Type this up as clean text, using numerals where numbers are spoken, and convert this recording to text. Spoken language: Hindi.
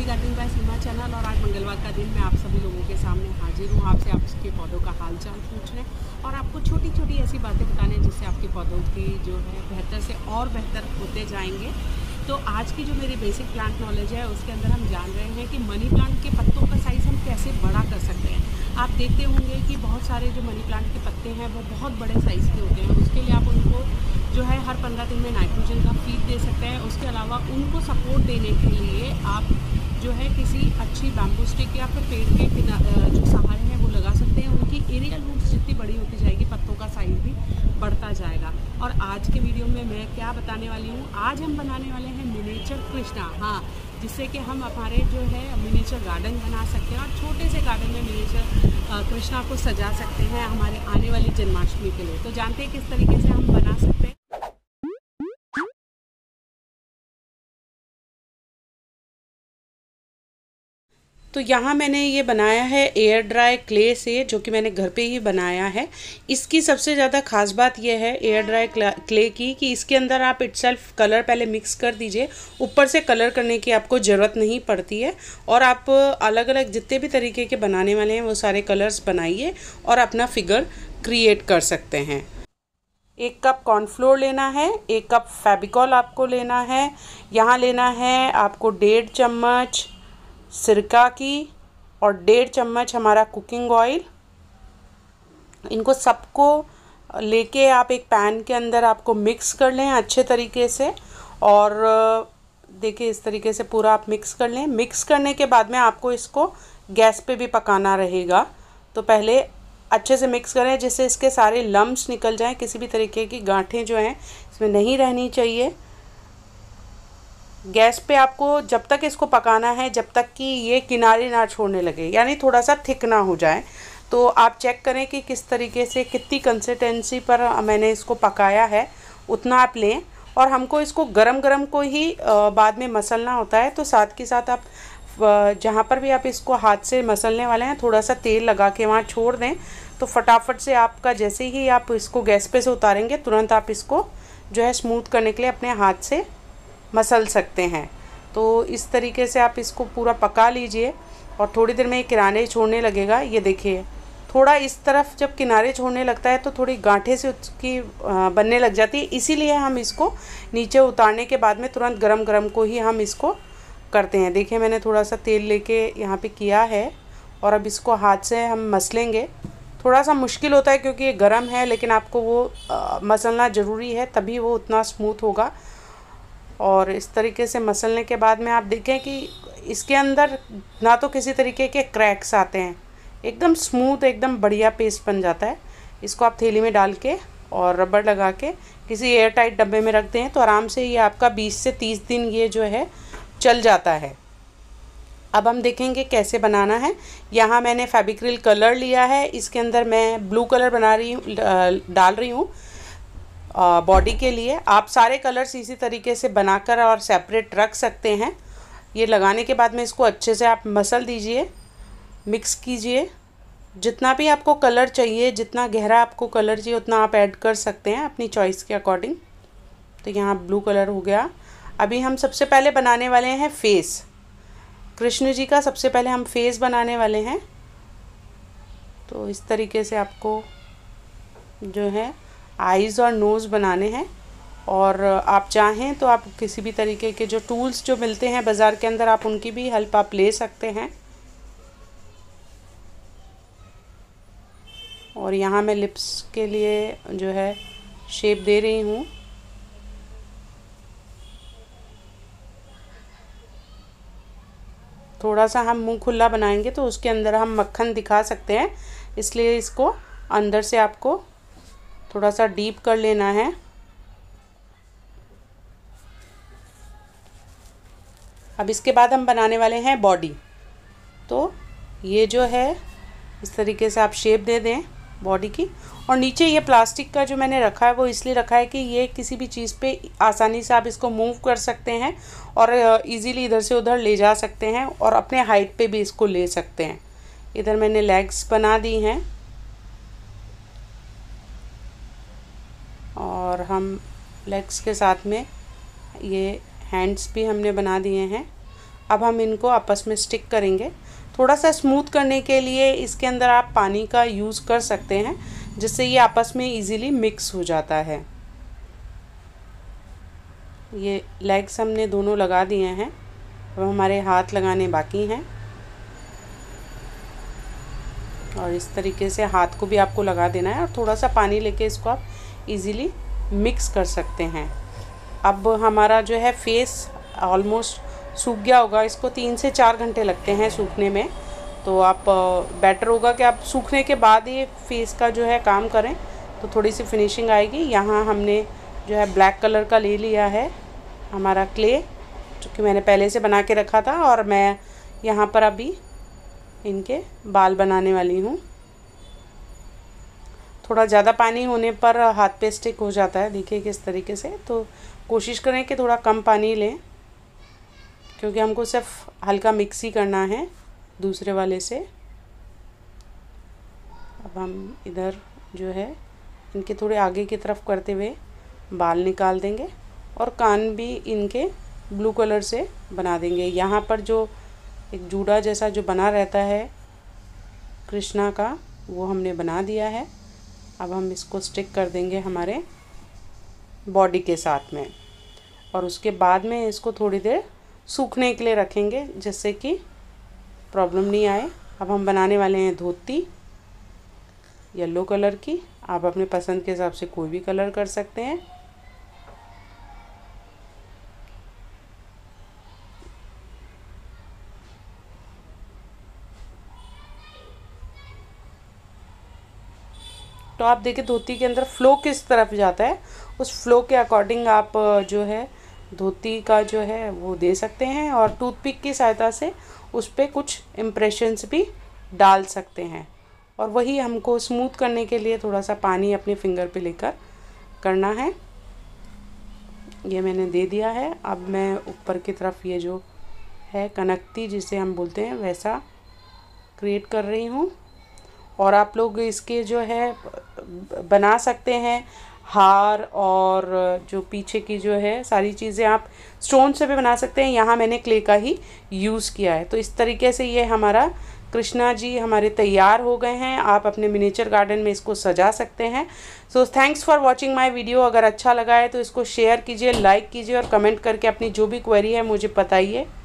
Beauty garden by Seema channel. और आज मंगलवार का दिन मैं आप सभी लोगों के सामने हाजिर हूँ, आपसे आपके पौधों का हालचाल पूछने और आपको छोटी छोटी ऐसी बातें बताने जिससे आपके पौधों की जो है बेहतर से और बेहतर होते जाएंगे। तो आज की जो मेरी बेसिक प्लांट नॉलेज है उसके अंदर हम जान रहे हैं कि मनी प्लांट के पत्तों का साइज़ हम कैसे बड़ा कर सकते हैं। आप देखते होंगे कि बहुत सारे जो मनी प्लांट के पत्ते हैं वो बहुत बड़े साइज़ के होते हैं। उसके लिए आप उनको जो है हर 15 दिन में नाइट्रोजन का फीड दे सकते हैं। उसके अलावा उनको सपोर्ट देने के लिए आप जो है किसी अच्छी बैम्बू स्टिक या फिर पेड़ के जो सहारे हैं वो लगा सकते हैं। उनकी एरियल रूट्स जितनी बड़ी होती जाएगी पत्तों का साइज़ भी बढ़ता जाएगा। और आज के वीडियो में मैं क्या बताने वाली हूँ, आज हम बनाने वाले हैं मिनिएचर कृष्णा। हाँ, जिससे कि हम हमारे जो है मिनिएचर गार्डन बना सकते हैं और छोटे से गार्डन में मिनिएचर कृष्णा को सजा सकते हैं हमारे आने वाली जन्माष्टमी के लिए। तो जानते हैं किस तरीके से हम बना सकते हैं। तो यहाँ मैंने ये बनाया है एयर ड्राई क्ले से, जो कि मैंने घर पे ही बनाया है। इसकी सबसे ज़्यादा ख़ास बात यह है एयर ड्राई क्ले की कि इसके अंदर आप इटसेल्फ कलर पहले मिक्स कर दीजिए। ऊपर से कलर करने की आपको ज़रूरत नहीं पड़ती है और आप अलग अलग जितने भी तरीके के बनाने वाले हैं वो सारे कलर्स बनाइए और अपना फिगर क्रिएट कर सकते हैं। 1 कप कॉर्नफ्लोर लेना है, 1 कप फेविकॉल आपको लेना है, यहाँ लेना है आपको 1.5 चम्मच सिरका की और 1.5 चम्मच हमारा कुकिंग ऑयल। इनको सबको लेके आप एक पैन के अंदर आपको मिक्स कर लें अच्छे तरीके से। और देखिए इस तरीके से पूरा आप मिक्स कर लें। मिक्स करने के बाद में आपको इसको गैस पे भी पकाना रहेगा। तो पहले अच्छे से मिक्स करें जिससे इसके सारे लम्प्स निकल जाएं, किसी भी तरीके की गांठें जो हैं इसमें नहीं रहनी चाहिए। गैस पे आपको जब तक इसको पकाना है जब तक कि ये किनारे ना छोड़ने लगे, यानी थोड़ा सा थिक ना हो जाए। तो आप चेक करें कि किस तरीके से कितनी कंसिस्टेंसी पर मैंने इसको पकाया है, उतना आप लें। और हमको इसको गरम गरम को ही बाद में मसलना होता है। तो साथ के साथ आप जहाँ पर भी आप इसको हाथ से मसलने वाले हैं थोड़ा सा तेल लगा के वहाँ छोड़ दें। तो फटाफट से आपका जैसे ही आप इसको गैस पे से उतारेंगे तुरंत आप इसको जो है स्मूथ करने के लिए अपने हाथ से मसल सकते हैं। तो इस तरीके से आप इसको पूरा पका लीजिए और थोड़ी देर में ये किनारे छोड़ने लगेगा। ये देखिए थोड़ा इस तरफ जब किनारे छोड़ने लगता है तो थोड़ी गांठें से उसकी बनने लग जाती है। इसीलिए हम इसको नीचे उतारने के बाद में तुरंत गरम गरम को ही हम इसको करते हैं। देखिए मैंने थोड़ा सा तेल लेके यहाँ पे किया है और अब इसको हाथ से हम मसलेंगे। थोड़ा सा मुश्किल होता है क्योंकि ये गर्म है, लेकिन आपको वो मसलना ज़रूरी है तभी वो उतना स्मूथ होगा। और इस तरीके से मसलने के बाद में आप देखें कि इसके अंदर ना तो किसी तरीके के क्रैक्स आते हैं, एकदम स्मूथ एकदम बढ़िया पेस्ट बन जाता है। इसको आप थैली में डाल के और रबड़ लगा के किसी एयर टाइट डब्बे में रख दें तो आराम से ये आपका 20 से 30 दिन ये जो है चल जाता है। अब हम देखेंगे कैसे बनाना है। यहाँ मैंने फेविक्रिल कलर लिया है, इसके अंदर मैं ब्लू कलर डाल रही हूँ बॉडी के लिए। आप सारे कलर्स इसी तरीके से बनाकर और सेपरेट रख सकते हैं। ये लगाने के बाद में इसको अच्छे से आप मसल दीजिए, मिक्स कीजिए। जितना भी आपको कलर चाहिए, जितना गहरा आपको कलर चाहिए उतना आप ऐड कर सकते हैं अपनी चॉइस के अकॉर्डिंग। तो यहाँ ब्लू कलर हो गया। अभी हम सबसे पहले बनाने वाले हैं फेस। कृष्ण जी का सबसे पहले हम फेस बनाने वाले हैं। तो इस तरीके से आपको जो है आईज़ और नोज़ बनाने हैं। और आप चाहें तो आप किसी भी तरीके के जो टूल्स जो मिलते हैं बाज़ार के अंदर आप उनकी भी हेल्प आप ले सकते हैं। और यहाँ मैं लिप्स के लिए जो है शेप दे रही हूँ। थोड़ा सा हम मुंह खुला बनाएंगे तो उसके अंदर हम मक्खन दिखा सकते हैं, इसलिए इसको अंदर से आपको थोड़ा सा डीप कर लेना है। अब इसके बाद हम बनाने वाले हैं बॉडी। तो ये जो है इस तरीके से आप शेप दे दें बॉडी की। और नीचे ये प्लास्टिक का जो मैंने रखा है वो इसलिए रखा है कि ये किसी भी चीज़ पे आसानी से आप इसको मूव कर सकते हैं और इजीली इधर से उधर ले जा सकते हैं और अपने हाइट पे भी इसको ले सकते हैं। इधर मैंने लेग्स बना दी हैं और हम लेग्स के साथ में ये हैंड्स भी हमने बना दिए हैं। अब हम इनको आपस में स्टिक करेंगे। थोड़ा सा स्मूथ करने के लिए इसके अंदर आप पानी का यूज़ कर सकते हैं, जिससे ये आपस में इजीली मिक्स हो जाता है। ये लेग्स हमने दोनों लगा दिए हैं, अब हमारे हाथ लगाने बाकी हैं। और इस तरीके से हाथ को भी आपको लगा देना है और थोड़ा सा पानी लेके इसको आप इजीली मिक्स कर सकते हैं। अब हमारा जो है फेस ऑलमोस्ट सूख गया होगा, इसको 3 से 4 घंटे लगते हैं सूखने में। तो आप बेटर होगा कि आप सूखने के बाद ये फेस का जो है काम करें, तो थोड़ी सी फिनिशिंग आएगी। यहाँ हमने जो है ब्लैक कलर का ले लिया है हमारा क्ले, जो कि मैंने पहले से बना के रखा था, और मैं यहाँ पर अभी इनके बाल बनाने वाली हूँ। थोड़ा ज़्यादा पानी होने पर हाथ पे स्टिक हो जाता है, देखिए किस तरीके से। तो कोशिश करें कि थोड़ा कम पानी लें, क्योंकि हमको सिर्फ हल्का मिक्स ही करना है दूसरे वाले से। अब हम इधर जो है इनके थोड़े आगे की तरफ करते हुए बाल निकाल देंगे और कान भी इनके ब्लू कलर से बना देंगे। यहाँ पर जो एक जूड़ा जैसा जो बना रहता है कृष्णा का, वो हमने बना दिया है। अब हम इसको स्टिक कर देंगे हमारे बॉडी के साथ में, और उसके बाद में इसको थोड़ी देर सूखने के लिए रखेंगे, जिससे कि प्रॉब्लम नहीं आए। अब हम बनाने वाले हैं धोती येलो कलर की। आप अपने पसंद के हिसाब से कोई भी कलर कर सकते हैं। तो आप देखिए धोती के अंदर फ़्लो किस तरफ जाता है, उस फ्लो के अकॉर्डिंग आप जो है धोती का जो है वो दे सकते हैं, और टूथपिक की सहायता से उस पर कुछ इम्प्रेशंस भी डाल सकते हैं। और वही हमको स्मूथ करने के लिए थोड़ा सा पानी अपने फिंगर पे लेकर करना है। ये मैंने दे दिया है। अब मैं ऊपर की तरफ ये जो है कनकती जिसे हम बोलते हैं वैसा क्रिएट कर रही हूँ। और आप लोग इसके जो है बना सकते हैं हार, और जो पीछे की जो है सारी चीज़ें आप स्टोन से भी बना सकते हैं। यहाँ मैंने क्ले का ही यूज़ किया है। तो इस तरीके से ये हमारा कृष्णा जी हमारे तैयार हो गए हैं। आप अपने मिनिएचर गार्डन में इसको सजा सकते हैं। So thanks for watching my video. अगर अच्छा लगा है तो इसको शेयर कीजिए, लाइक कीजिए और कमेंट करके अपनी जो भी क्वेरी है मुझे बताइए।